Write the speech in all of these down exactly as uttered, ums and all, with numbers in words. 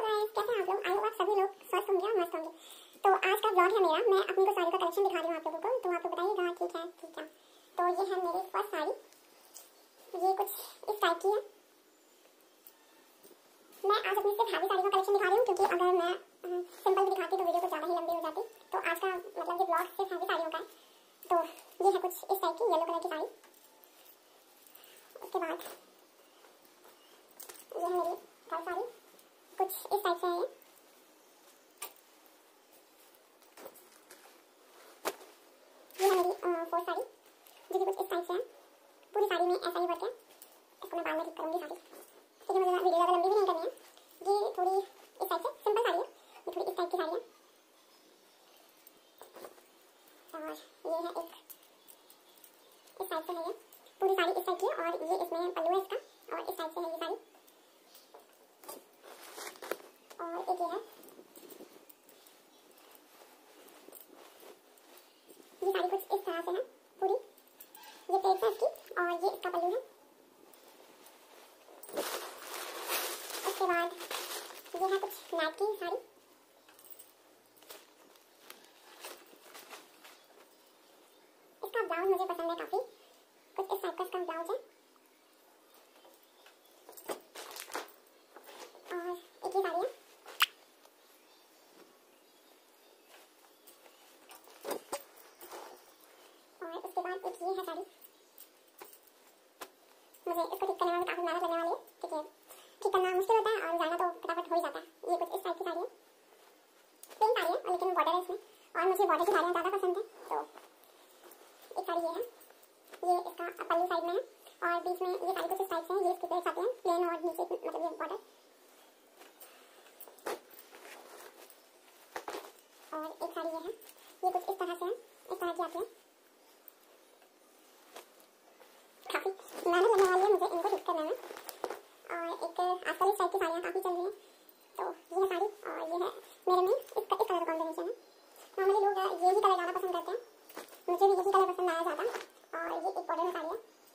Guys, कैसे हैं आप लोग? आई होप आप सभी लोग स्वस्थ होंगे और मस्त होंगे। तो आज का व्लॉग है मेरा। मैं अपनी को साड़ी का कलेक्शन दिखा रही हूँ आप लोगों को। तो आप लोग बताइएगा ठीक है ठीक है। तो ये है मेरी फर्स्ट साड़ी। ये कुछ इस टाइप की है। मैं आज अपनी सिर्फ हैवी साड़ी का कलेक्शन दिखा रही हूँ क्योंकि अगर मैं सिंपल भी दिखाती तो वीडियो कुछ ज़्यादा ही लंबी हो जाती। तो आज का मतलब ये व्लॉग सिर्फ हैवी साड़ियों का है। तो ये है कुछ इस टाइप की येलो कलर की साड़ी। उसके बाद ये है मेरी थर्ड साड़ी, कुछ इस टाइप से है ये। ये है मेरी फोर्थ साड़ी जो कि कुछ इस टाइप से है। पूरी साड़ी में ऐसा ही वर्क है। इसको मैं बाद में ठीक करूँगी साड़ी क्योंकि मुझे वीडियो ज़्यादा लंबी भी नहीं करनी है। ये थोड़ी इस टाइप से सिंपल साड़ी है। ये थोड़ी इस टाइप की साड़ी है और ये है एक इस टाइप से है। ये पूरी साड़ी इस टाइप की है और ये इसमें पल्लू है इसका और इस टाइप से है ये साड़ी। और एक ये है, ये साड़ी कुछ इस तरह से है पूरी। ये प्लेट है इसकी और ये इसका पल्लू है। उसके बाद ये है कुछ नेट की साड़ी। इसका ब्लाउज मुझे पसंद है काफी। कुछ इस टाइप का इसका ब्लाउज है। और एक ही साड़ी है। और उसके बाद एक ये है साड़ी। मुझे इसको ठीक करने में काफी मेहनत लगने वाली है क्योंकि ठीक करना मुश्किल होता है और जाना तो फटाफट हो ही जाता है। ये कुछ इस टाइप की साड़ी है। प्लेन साड़ी है और लेकिन बॉर्डर है इसमें और मुझे बॉर्डर की साड़ियाँ ज़्यादा पसंद है। तो एक साड़ी ये है। ये इसका पल्लू साइड में है और बीच में ये साड़ी कुछ इस टाइप से है। ये इसकी प्लेट्स आती हैं प्लेन और नीचे मतलब ये बॉर्डर। और एक साड़ी ये है। ये कुछ इस तरह से है, इस तरह की आती है। काफ़ी मेहनत लगने वाली है मुझे इनको ठीक करने में। और एक आजकल इस टाइप की साड़ियाँ काफ़ी चल रही हैं। तो ये है साड़ी और ये है मेरे में इसका इस कलर का कॉम्बिनेशन है। नॉर्मली लोग यही कलर ज़्यादा पसंद करते हैं, मुझे भी यही कलर पसंद आया ज़्यादा। और ये एक बॉर्डर में साड़ी है।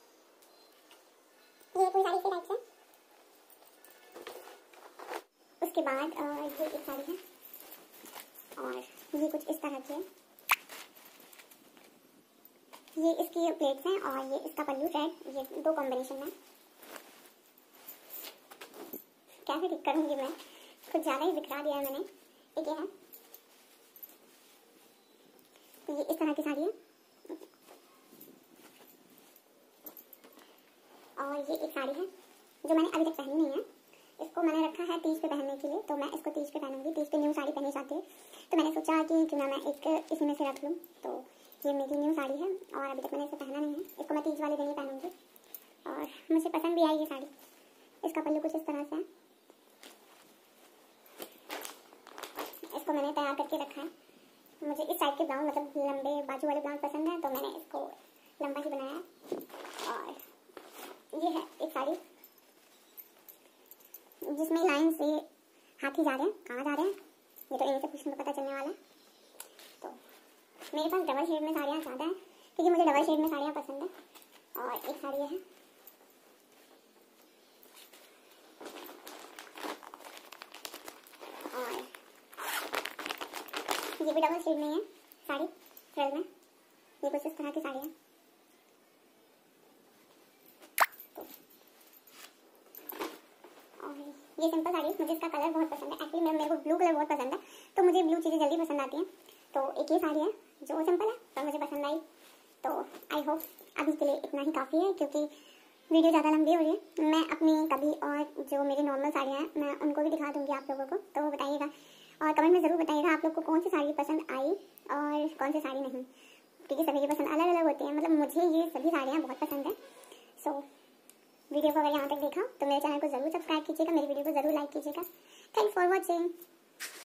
ये पूरी साड़ी इसी टाइप से। उसके बाद ये एक साड़ी है और ये कुछ इस तरह की है। ये इसकी प्लेट्स हैं और ये इसका पल्लू रेड। ये दो कॉम्बिनेशन में। कैसे ठीक करूंगी मैं, कुछ ज़्यादा ही दिखा दिया है मैंने। एक ये है, तो ये इस तरह की साड़ी है। और ये एक साड़ी है जो मैंने अभी तक पहनी नहीं है। इसको मैंने रखा है तीज पे पहनने के लिए। तो मैं इसको तीज पे पहनूंगी। तीज पे न्यू साड़ी पहनी जाती है तो मैंने सोचा कि क्यों ना मैं एक इसी में से रख लूँ। तो ये मेरी न्यू साड़ी है और अभी तक मैंने इसे पहना नहीं है। इसको मैं तीज वाले दिन ही पहनूंगी और मुझे पसंद भी आई ये साड़ी। इसका पल्लू कुछ इस तरह से है। इसको मैंने तैयार करके रखा है। मुझे इस टाइप के ब्लाउज मतलब लंबे बाजू वाले ब्लाउज पसंद है तो मैंने इसको लंबा ही बनाया है। और ये है एक साड़ी जिसमें लाइन से हाथी जा रहे हैं, कहाँ जा रहे हैं ये तो इन्हीं से पूछने को पता चलने वाला है। तो मेरे पास डबल शेड में साड़ियाँ ज़्यादा हैं क्योंकि मुझे डबल शेड में साड़ियाँ पसंद है। और एक साड़ी है और ये भी डबल शेड में है साड़ी थ्रेड में। ये कुछ इस तरह की साड़ी है। और ये सिंपल साड़ी, मुझे इसका कलर बहुत पसंद है। एक्चुअली मेरे को ब्लू कलर बहुत पसंद है तो मुझे ब्लू चीज़ें जल्दी पसंद आती हैं। तो एक ये साड़ी है जो सिंपल है पर मुझे पसंद आई। तो आई होप अभी के लिए इतना ही काफ़ी है क्योंकि वीडियो ज़्यादा लंबी हो रही है। मैं अपनी कभी और जो मेरी नॉर्मल साड़ियाँ हैं मैं उनको भी दिखा दूँगी आप लोगों को। तो वो बताइएगा और कमेंट में ज़रूर बताइएगा आप लोग को कौन सी साड़ी पसंद आई और कौन सी साड़ी नहीं, क्योंकि सभी की पसंद अलग अलग होती है। मतलब मुझे ये सभी साड़ियाँ बहुत पसंद है। सो वीडियो को अगर यहाँ तक देखा तो मेरे चैनल को ज़रूर सब्सक्राइब कीजिएगा, मेरी वीडियो को ज़रूर लाइक कीजिएगा। Thanks for watching.